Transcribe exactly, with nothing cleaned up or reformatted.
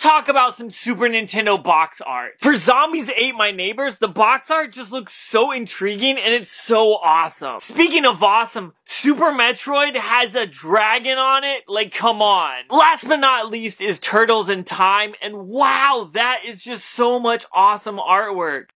talk about some Super Nintendo box art. For Zombies Ate My Neighbors, the box art just looks so intriguing and it's so awesome. Speaking of awesome, Super Metroid has a dragon on it, like come on. Last but not least is Turtles in Time, and wow, that is just so much awesome artwork.